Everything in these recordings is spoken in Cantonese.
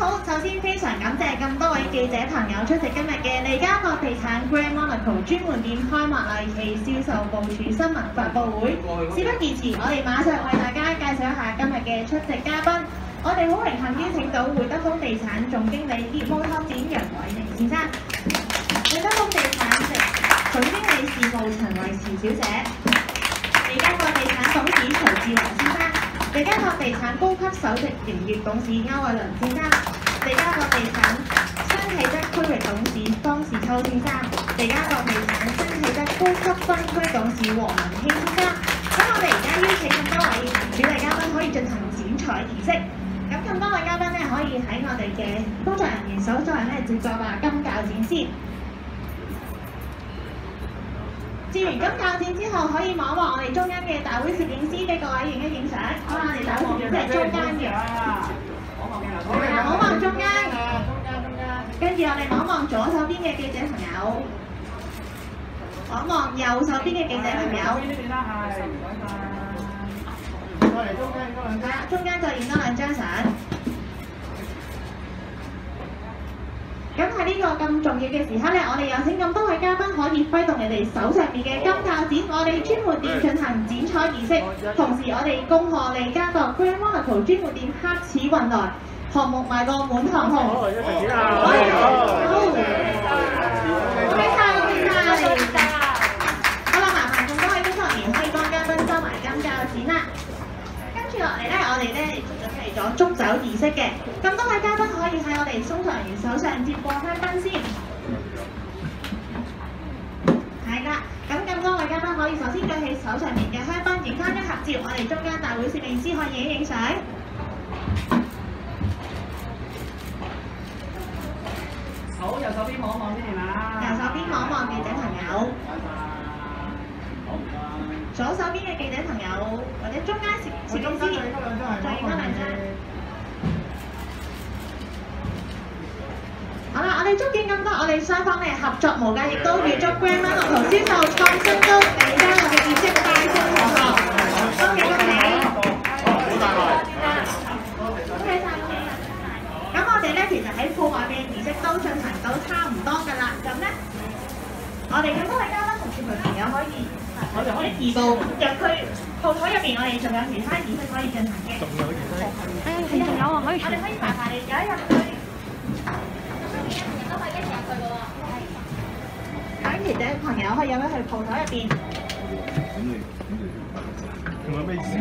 好，首先非常感謝咁多位記者朋友出席今日嘅利嘉閣地產 Grand Monaco 專門店開幕禮暨銷售部署新聞發佈會。事不宜遲，我哋馬上為大家介紹一下今日嘅出席嘉賓。我哋好榮幸邀請到會德豐地產總經理業務拓展楊偉明先生，會德豐地產總經理事務陳慧慈小姐，利嘉閣地產董事徐志華先生，利嘉閣地產高級首席營業董事歐偉倫先生，利嘉閣地產新啟德區域董事方士秋先生，利嘉閣地產新啟德高級分區董事黃文興先生。咁我哋而家邀請咁多位主禮嘉賓可以進行剪彩儀式。咁多位嘉賓咧，可以喺我哋嘅工作人員手上咧接咗把金鉸剪先。接完金鉸剪之後，可以望一望我哋中間嘅大會攝影師，俾各位影一影相。好啦，我哋大會攝影師係中間嘅。望望中間。跟住我哋望一望左手邊嘅記者朋友，望一望右手邊嘅記者朋友。係啦，中間再影多兩張相。咁喺呢個咁重要嘅時刻咧，我哋有請咁多位嘉賓可以揮動你哋手上面嘅金鉸剪，我哋專門店進行剪彩儀式。同時，我哋恭賀利嘉閣 Grand Monaco 專門店黑齒運來，項目賣個滿堂紅。好，一齊剪啊！好，OK，好啦，麻煩咁多位工作人員可以幫嘉賓收埋金鉸剪啦。跟住落嚟咧，我哋咧準備咗祝酒儀式嘅，咁多位嘉賓可以喺我哋工作人員手上接過香檳先。係啦，咁多位嘉賓可以首先舉起手上面嘅香檳，影翻一合照，我哋中間大會攝影師可以影一影相。 好，右手邊望一望先啊！ 右手邊望一望記者朋友。左手邊嘅記者朋友，或者中間攝影師，再影多兩張。好啦，我哋祝願咁多，我哋雙方咧合作無間，亦都預祝 Grand Monaco 銷售創新高，利嘉閣嘅業績大升可望，恭喜恭喜！好大鑊！恭喜晒，恭喜晒！咁我哋咧其實喺鋪外嘅儀式都進行到差唔多㗎啦，咁咧我哋咁多位嘉賓同傳媒朋友可以。我哋可以移步入去鋪台入邊，我哋仲有其他儀式可以進行嘅。仲有儀式？係，仲有啊，可以。我哋可以排有一入去。人都可以一齊入去嘅喎。係。記者朋友可以入去鋪台入邊。 仲有咩意思？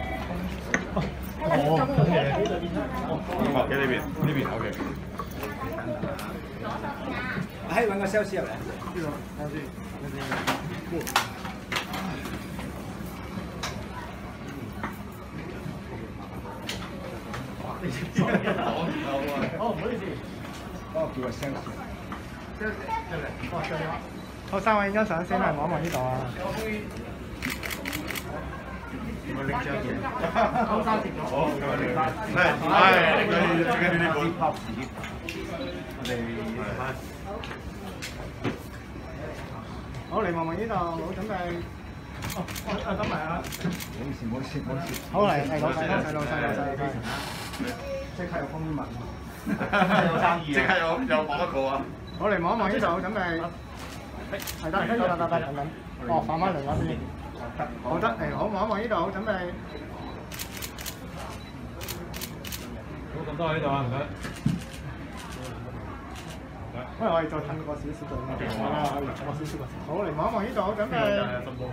嘅呢邊OK。 左手邊啊！可以揾個 sales 入嚟。呢個睇下先。 哦，唔好意思，幫我叫個 sales。 好，三位影張相先啦，望一望呢度啊。 我拎張嘢。好，三折咗。好，咁啊，拎翻。係，跟住呢本。我哋好，嚟望望呢度，好準備。哦，等埋啊！ 唔好意思。 好嚟，老細。即刻有風文， 有生意，即刻有講一個啊！ 我嚟望一望呢度，準備係得，等等。哦，放翻嚟嗰邊。好得，好望一望呢度，準備。 好，咁多喺度啊，唔該。 因為我哋再褪個少少度，好嚟望一望呢度，準備。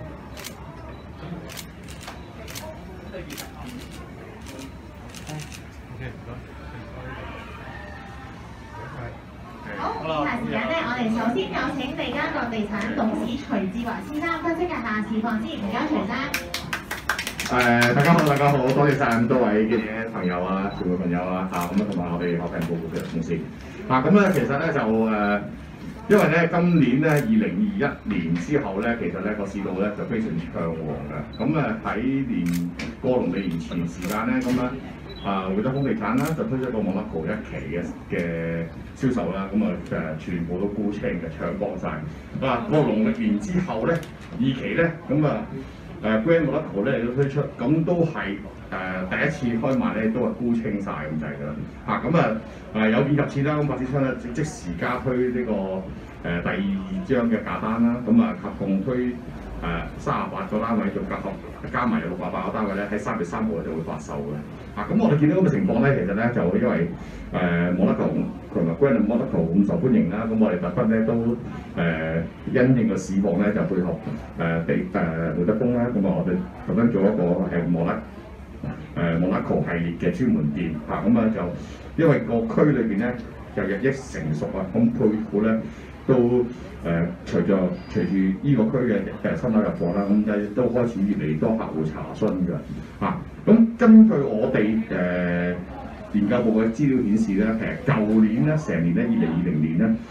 好，以下時間咧，我哋首先有請利嘉閣地產董事徐志華先生分析下市況先，唔該徐生。 大家好，多謝晒咁多位嘅朋友啊、傳媒朋友啊，咁同埋我哋學評報嘅同事。咁咧其實咧就因為咧今年咧2021年之後咧，其實咧個市道咧就非常暢旺嘅。咁喺過農曆年前時間咧，咁咧會德豐地產啦就推出一個 Monaco 一期嘅銷售啦，全部都沽清嘅，搶光晒。過農曆年之後咧，2期咧，Grand Monaco 咧都推出，咁都係第一次開賣咧都係沽清晒咁滯㗎啦。嚇咁有見及此啦，咁發展商咧即時加推呢個第2張嘅價單啦，咁合共推38個單位，仲加埋有68個單位咧，喺3月3號就會發售嘅。咁我哋見到咁嘅情況咧，其實咧就因為Monaco 同埋 Grand Monaco 咁受歡迎啦，咁我哋特登咧都因應個市況咧就配合會德豐啦，咁我哋特登做一個Monaco 系列嘅專門店嚇，咁就因為個區裏邊咧就日益成熟啊，咁配股咧都隨住呢個區嘅新樓入貨啦，咁都開始越嚟越多客戶查詢㗎嚇。咁根據我哋研究部嘅資料顯示咧，其實舊年咧成年咧2020年咧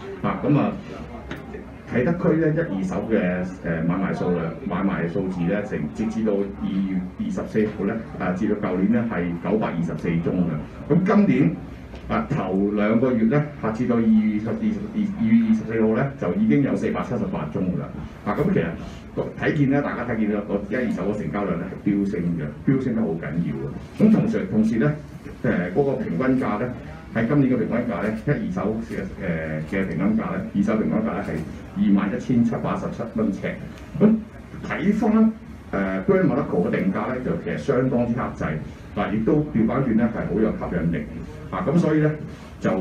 啟德區咧1、2手嘅買賣數字咧，直至到2月24號咧，至到舊年咧係924宗嘅。咁今年頭2個月咧，至到2月24號咧，就已經有478宗㗎啦。咁其實睇見咧，大家睇見啦，個1、2手嘅成交量咧係飆升嘅，飆升得好緊要嘅。咁同時咧，嗰個平均價咧，喺今年嘅平均價咧，1、2手嘅平均價咧，2手平均價咧係21,717蚊尺。咁睇翻Grand Monaco嘅定價咧，就其實相當之克制，亦都調翻轉咧係好有吸引力。咁所以咧就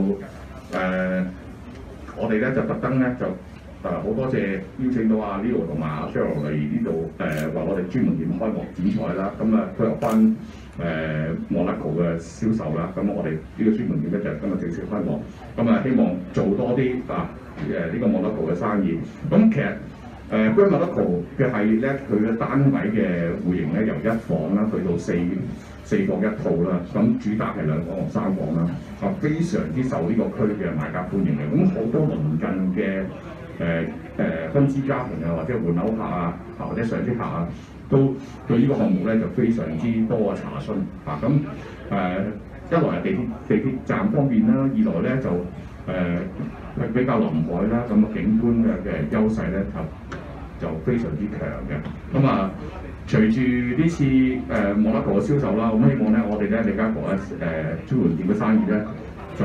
我哋咧就特登咧就好多謝邀請到阿 Leo 同埋阿 Cheryl 嚟呢度為我哋專門店開幕剪彩啦。配合翻Monaco嘅銷售啦。咁我哋呢個專門店咧就今日正式開幕。希望做多啲呢個Monaco嘅生意。咁其實Grand Monaco嘅系列咧，佢嘅單位嘅戶型咧由1房啦去到4房1套啦，咁主打係2房同3房啦，非常之受呢個區嘅買家歡迎嘅。咁好多鄰近嘅分支家庭或者換樓客或者上車客都對呢個項目咧就非常之多嘅查詢。一來係地鐵站方面啦，二來咧就係比較臨海啦，景觀嘅優勢咧就非常之強嘅。隨住呢次Monaco嘅銷售啦，咁希望咧我哋咧利嘉閣咧專門店嘅生意咧就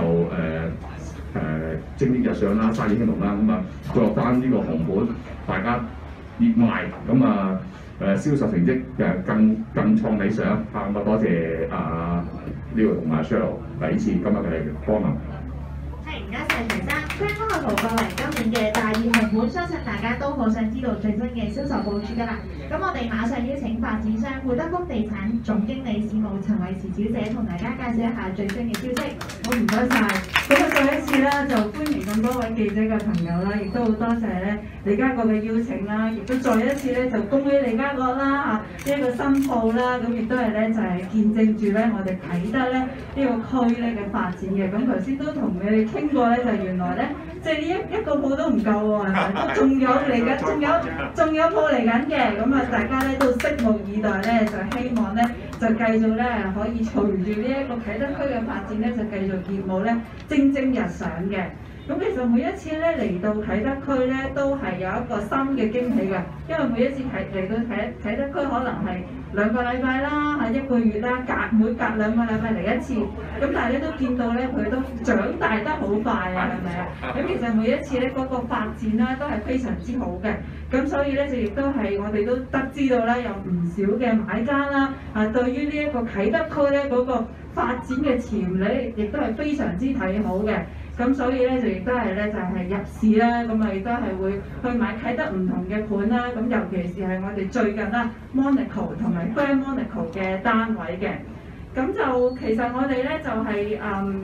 蒸蒸日上啦，生意興隆啦，配合翻呢個紅盤，大家熱賣，銷售成績更創理想。多謝Leo同埋 Cheryl 第一次今日嘅幫忙。 唔該曬徐生，Grand Monaco過嚟今年嘅大熱紅盤，相信大家都好想知道最新嘅銷售部署㗎啦。咁我哋馬上邀請發展商會德豐地產總經理事務陳慧慈小姐同大家介紹一下最新嘅消息。 好，唔該晒。再一次咧就歡迎咁多位記者嘅朋友啦，亦都好多謝咧利嘉閣嘅邀請啦，亦都再一次咧就恭喜利嘉閣啦呢一個新鋪啦，咁亦都係咧就係見證住咧我哋啟德咧呢個區咧嘅發展嘅。咁頭先都同你哋傾過咧，就原來咧即係呢一個鋪都唔夠喎，係咪？都仲有嚟緊，仲有鋪嚟緊嘅。大家咧都拭目以待咧，就希望咧就繼續咧可以隨住呢一個啟德區嘅發展咧，就繼續業務咧蒸蒸日上嘅。咁其實每一次咧嚟到啟德區咧，都係有一個新嘅驚喜嘅，因為每一次嚟到啟德區可能係2個禮拜啦，1個月啦，每隔2個禮拜嚟一次。咁但係咧都見到咧佢都長大得好快啊，係咪啊？咁其實每一次咧嗰個發展咧都係非常之好嘅。咁所以咧就亦都係我哋都得知到咧有唔少嘅買家啦，對於呢一個啟德區咧嗰個發展嘅潛力亦都係非常之睇好嘅。咁所以咧就亦都係咧就係入市啦，亦都係會去買啟德唔同嘅盤啦。咁尤其是係我哋最近啦 Monaco 同埋 Grand Monaco 嘅單位嘅。咁就其實我哋咧就係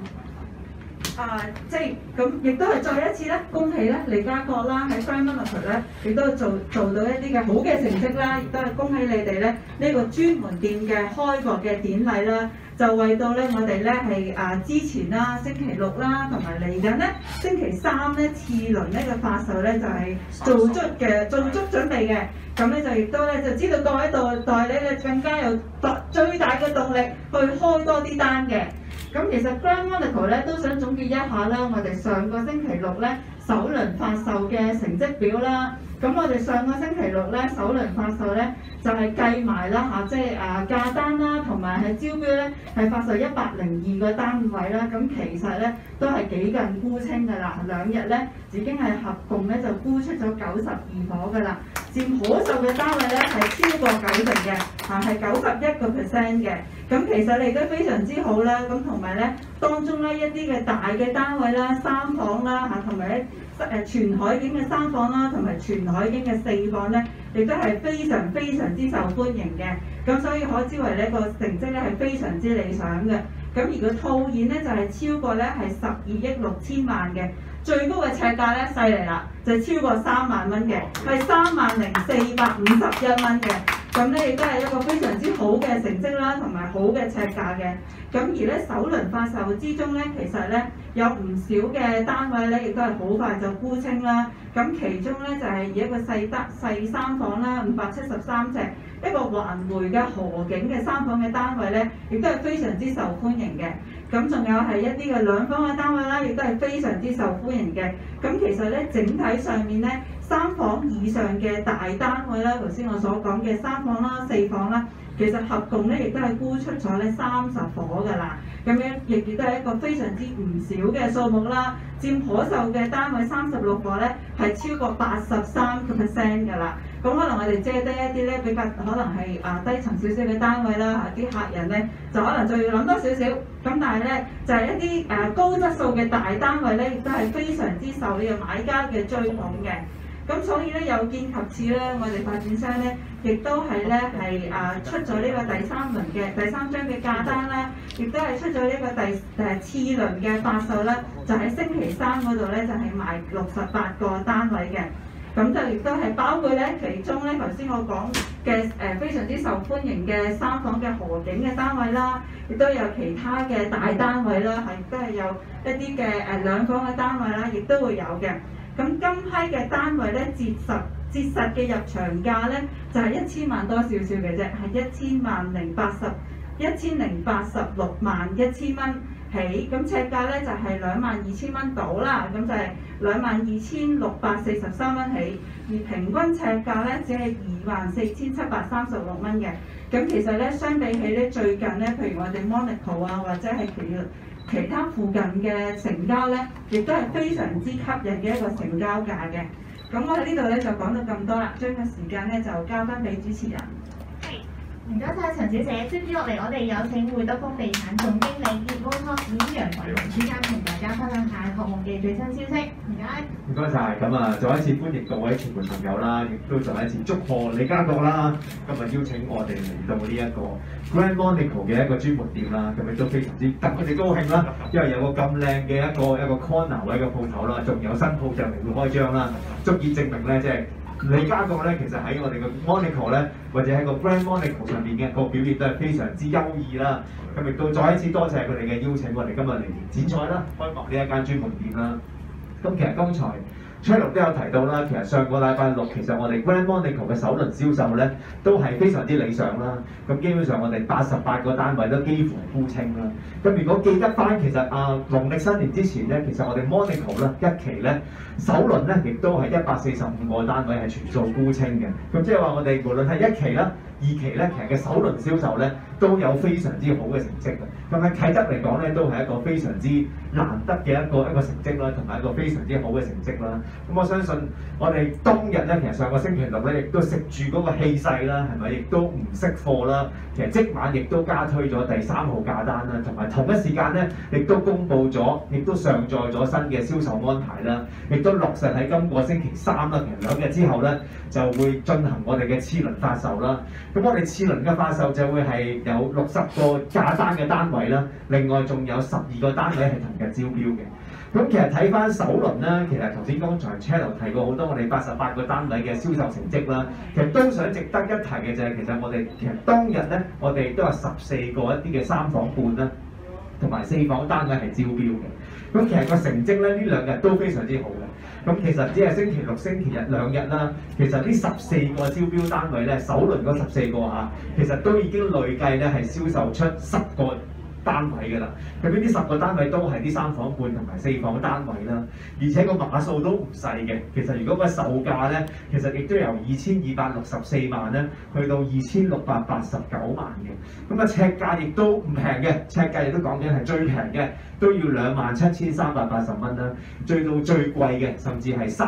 即係咁，亦都係再一次咧恭喜咧利嘉閣啦喺 Grand Monaco 咧，亦都做到一啲嘅好嘅成績啦，亦都係恭喜你哋咧呢個專門店嘅開幕嘅典禮啦。就為到咧我哋咧係之前啦星期6啦，同埋嚟緊咧星期3咧次輪呢個發售咧就係做足準備嘅。咁咧就亦都咧就知道各位代理咧更加有最大嘅動力去開多啲單嘅。咁其實 Grand Monaco 咧都想總結一下啦，我哋上個星期6咧首輪發售嘅成績表啦。 咁我哋上個星期六咧首輪發售咧就係計埋啦嚇，即係價單啦，同埋係招標咧係發售102個單位啦。咁其實咧都係幾近沽清㗎啦，2日咧已經係合共咧就沽出咗92伙㗎啦，佔可售嘅單位咧係超過90嘅，係91%嘅。咁其實你都非常之好啦，咁同埋咧當中咧一啲嘅大嘅單位啦、3房啦嚇，同埋全海景嘅3房啦，同埋全海景嘅4房咧，亦都係非常之受歡迎嘅。咁所以可知為呢個成績咧係非常之理想嘅。咁而個套現咧就係超過咧係12億6千萬嘅，最高嘅尺價咧犀利啦，就超過3萬蚊嘅，係30,451蚊嘅。咁咧亦都係一個非常之好嘅成績啦，同埋好嘅尺價嘅。咁而咧首輪發售之中咧，其實咧有唔少嘅單位咧，亦都係好快就沽清啦。咁其中咧就係以一個細3房啦，573尺，一個環迴嘅河景嘅3房嘅單位咧，亦都係非常之受歡迎嘅。咁仲有係一啲嘅2房嘅單位啦，亦都係非常之受歡迎嘅。咁其實咧整體上面咧，3房以上嘅大單位啦，頭先我所講嘅3房啦、4房啦，其實合共咧亦都係沽出咗咧30伙㗎啦。咁樣亦都係一個非常之唔少嘅數目啦。佔可售嘅單位36伙咧係超過83% 㗎啦。咁可能我哋借低一啲咧比較可能係低層少少嘅單位啦，啲客人咧就可能就要諗多少少。咁但係咧就係一啲高質素嘅大單位咧，亦都係非常之受呢個買家嘅追捧嘅。咁所以咧有見及此咧，我哋發展商咧亦都係咧出咗呢個第三張嘅價單啦，亦都係出咗呢個次輪嘅發售啦，就喺星期3嗰度咧就係賣68個單位嘅。咁就亦都係包括咧其中咧頭先我講嘅非常之受歡迎嘅3房嘅河景嘅單位啦，亦都有其他嘅大單位啦，亦都係有一啲嘅2房嘅單位啦，亦都會有嘅。咁今批嘅單位咧，折實嘅入場價咧就係1000萬多少少嘅啫，係1086萬1000蚊起。咁尺價咧就係22,000蚊到啦，咁就係22,643蚊起。而平均尺價咧只係24,736蚊嘅。咁其實咧相比起咧最近咧，譬如我哋 Monaco 或者係其他附近嘅成交咧，亦都係非常之吸引嘅一個成交價嘅。咁我喺呢度咧就講到咁多啦，將個時間咧就交翻俾主持人。 唔該晒陳小姐，接住落嚟我哋有請會德豐地產總經理葉奧托史楊維龍專家同大家分享下項目嘅最新消息。唔該。 唔該晒，咁再一次歡迎各位傳媒朋友啦，亦都再一次祝賀李家國啦，今日邀請我哋嚟到呢一個 Grand Monaco 嘅一個專門店啦，咁亦都非常之戥佢哋高興啦，因為有個咁靚嘅一個 corner 位嘅鋪頭啦，仲有新鋪就嚟會開張啦，足以證明咧即係。李家國咧，其實喺我哋嘅 Monaco 咧，或者喺個 Grand Monaco 上邊嘅個表現都係非常之優異啦。咁亦都再一次多謝佢哋嘅邀請，我哋今日嚟展賽啦，開幕呢一間專門店啦。咁其實剛才 Charles 都有提到啦，其實上個禮拜六其實我哋 Grand Monaco 嘅首輪銷售咧都係非常之理想啦。咁基本上我哋88個單位都幾乎沽清啦。咁如果記得翻，其實農曆新年之前咧，其實我哋 Monaco 咧一期咧首輪咧亦都係145個單位係全數沽清嘅。咁即係話我哋無論係1期啦、2期咧，其實嘅首輪銷售咧都有非常之好嘅成績嘅。咁喺啟德嚟講咧，都係一個非常之難得嘅一個成績啦，同埋一個非常之好嘅成績啦。咁我相信我哋當日咧，其實上個星期六咧，亦都食住嗰個氣勢啦，係咪？亦都唔識貨啦。其實即晚亦都加推咗第3號價單啦，同埋同一時間咧，亦都公佈咗，亦都上載咗新嘅銷售安排啦，亦都落實喺今個星期3啦，其實2日之後咧就會進行我哋嘅次輪發售啦。咁我哋次輪嘅發售就會係有60個價單嘅單位啦，另外仲有12個單位係同日招標嘅。咁其實睇翻首輪啦，其實頭先剛才 Channel 提過好多我哋88個單位嘅銷售成績啦，其實都想值得一提嘅就係其實我哋其實當日咧，我哋都有14個一啲嘅3房半啦，同埋4房單位係招標嘅。咁其實個成績咧呢2日都非常之好嘅。咁其實只係星期六、星期日2日啦，其實呢14個招標單位咧，首輪嗰14個其實都已經累計咧係銷售出10個單位㗎啦。咁呢啲10個單位都係啲3房半同埋4房嘅單位啦，而且個碼數都唔細嘅。其實如果個售價咧，其實亦都由2264萬咧去到2689萬嘅。咁啊尺價亦都唔平嘅，尺價亦都講緊係最平嘅，都要27,380蚊啦，最到最貴嘅甚至係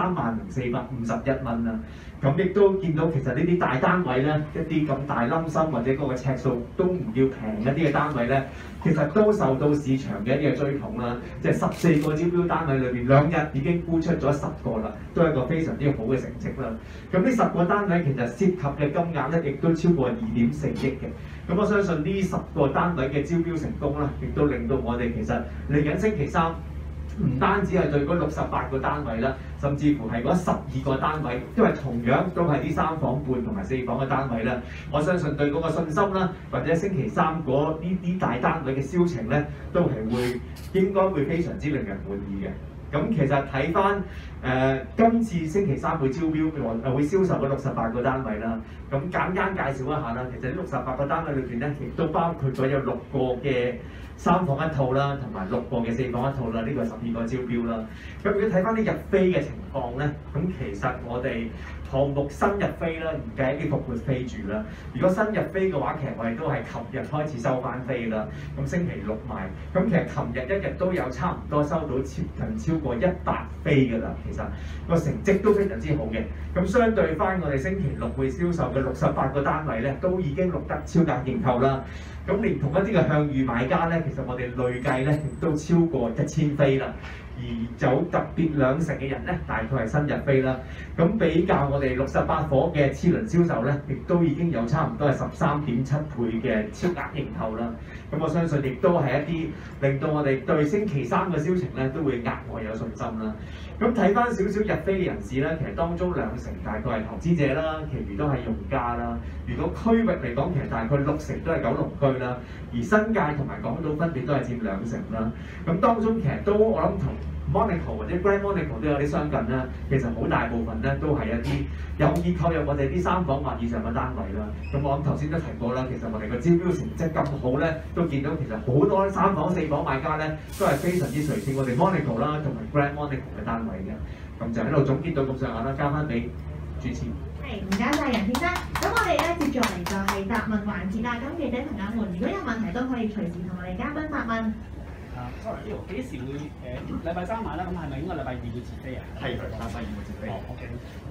30,451蚊啦。咁亦都見到其實呢啲大單位咧，一啲咁大冧心或者嗰個尺數都唔要平一啲嘅單位咧，其實都受到市場嘅一啲嘅追捧啦。即係14個招標單位裏邊，2日已經沽出咗10個啦，都係一個非常之好嘅成績啦。咁呢10個單位其實涉及嘅金額咧，亦都超過2.4億嘅。咁我相信呢10個單位嘅招標成功啦，亦都令到我哋其實嚟緊星期三，唔單止係對嗰68個單位啦，甚至乎係嗰12個單位，因為同樣都係啲3房半同埋4房嘅單位啦。我相信對嗰個信心啦，或者星期三嗰呢啲大單位嘅銷情咧，都係應該會非常之令人滿意嘅。咁其實睇翻今次星期三會招標會銷售嗰68個單位啦。咁簡單介紹一下啦，其實呢68個單位裏邊咧，亦都包括咗有6個嘅3房一套啦，同埋6個嘅4房一套啦，呢個12個招標啦。咁如果睇翻啲入飛嘅情況咧，咁其實我哋項目新入飛啦，唔計一啲復活飛住啦。如果新入飛嘅話，其實我哋都係琴日開始收翻飛啦。咁星期六賣，咁其實琴日一日都有差唔多收到接近超過100飛㗎啦。其實個成績都非常之好嘅。咁相對翻我哋星期六會銷售嘅68個單位咧，都已經錄得超額認購啦。咁連同一啲嘅向隅買家咧，其實我哋累計咧亦都超過1000飛啦。而有特別2成嘅人咧，大概係新入飛啦。咁比較我哋68伙嘅次輪銷售咧，亦都已經有差唔多係13.7倍嘅超額認購啦。咁我相信亦都係一啲令到我哋對星期三嘅銷情咧都會額外有信心啦。咁睇翻少少入飛嘅人士咧，其實當中2成大概係投資者啦，其餘都係用家啦。如果區域嚟講，其實大概6成都係九龍區啦，而新界同埋港島分別都係佔2成啦。咁當中其實都我諗同Monaco 或者 Grand Monaco 都有啲相近啦，其實好大部分咧都係一啲有意購入我哋啲3房或以上嘅單位啦。咁我諗頭先都提過啦，其實我哋個招標成績咁好咧，都見到其實好多3房4房買家咧都係非常之垂視我哋 Monaco 啦同埋 Grand Monaco 嘅單位嘅。咁就喺度總結到咁上下啦，交翻俾主持。 係，唔該晒楊先生。咁我哋咧接住嚟就係答問環節啦。咁記者朋友們，如果有問題都可以隨時同我哋嘉賓答問。 sorry， 呢個幾時會禮拜3買啦？咁係咪應該禮拜2會截飛啊？ 係，禮拜2會截飛。 OK。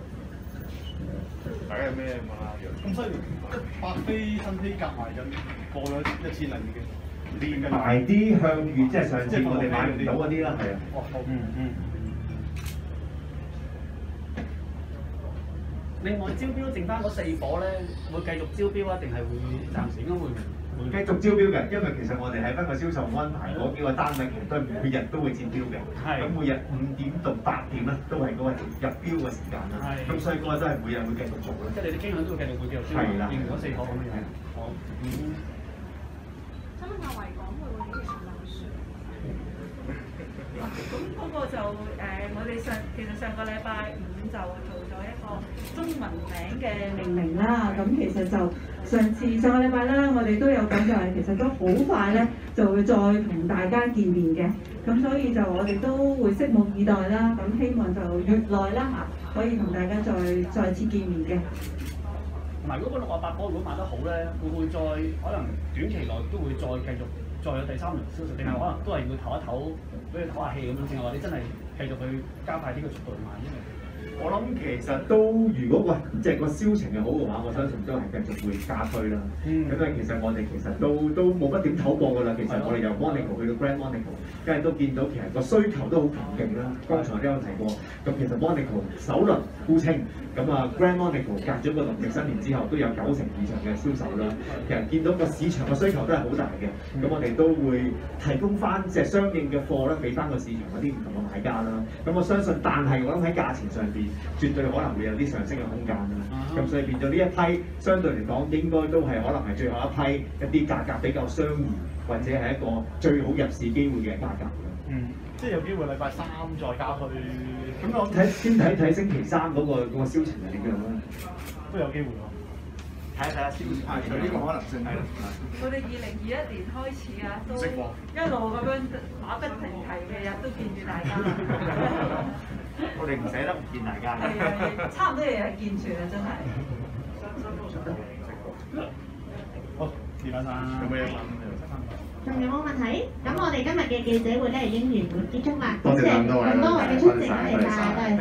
大家有咩問啊？咁所以100飛新飛夾埋就過咗1000啦，已經。 埋啲向隅，即係上次我哋買唔到嗰啲啦，係啊。 哦，好。另外招標剩翻嗰4伙咧，會繼續招標啊？定係會暫時應該會繼續招標嘅，因為其實我哋喺翻個銷售安排嗰幾個單位，其實都係每日都會接標嘅。咁每日5點到8點咧，都係嗰個入標嘅時間啦。咁所以嗰個都係每日會繼續做啦。 即係你哋傾向都會繼續會繼續招。 係啦。 應嗰4伙咁樣。好。 想問下維港會唔會幾時落船？ 咁嗰個就我哋其實上個禮拜5就做咗一個中文名嘅命名啦。咁其實就上個禮拜啦，我哋都有講就係其實都好快咧就會再同大家見面嘅。咁所以就我哋都會拭目以待啦。咁希望就月內啦可以同大家再次見面嘅。 同埋嗰個68伙如果賣得好咧，會唔會再可能短期內都會再繼續再有第3輪銷售，定係可能都係要唞一唞，俾佢唞下氣咁樣先，或者真係繼續去加快呢個速度去賣？因為我諗其實都如果即係個銷情係好嘅話，我相信都係繼續會加推啦。咁啊，其實我哋其實都冇乜點唞過㗎啦。其實我哋由 Monaco 去到 Grand Monaco，跟住都見到其實個需求都好強勁啦。剛才都有提過，咁其實 Monaco 首輪沽清，咁啊 Grand Monaco 隔咗個農曆新年之後，都有9成以上嘅銷售啦。其實見到個市場嘅需求都係好大嘅，咁我哋都會提供翻即係相應嘅貨咧，俾翻個市場嗰啲唔同嘅買家啦。咁我相信，但係我諗喺價錢上邊，絕對可能會有啲上升嘅空間啦。咁所以變咗呢一批，相對嚟講應該都係可能係最後一批一啲價格比較相宜，或者係一個最好入市機會嘅價格。 即係有機會禮拜3再加去。 咁我先睇星期3嗰個銷情係點樣啦。 都有機會喎。 睇一睇先，排除呢個可能性。係啦。 我哋2021年開始啊，都一路咁樣馬不停蹄嘅日都見住大家。 我哋唔捨得唔見大家。 係啊，差唔多日日見住啊，真係。 好，謝曬。有冇嘢問？ 仲有冇問題？咁我哋今日嘅記者會咧已經完滿結束啦。 多謝咁多位嘅出席，多謝晒，多謝。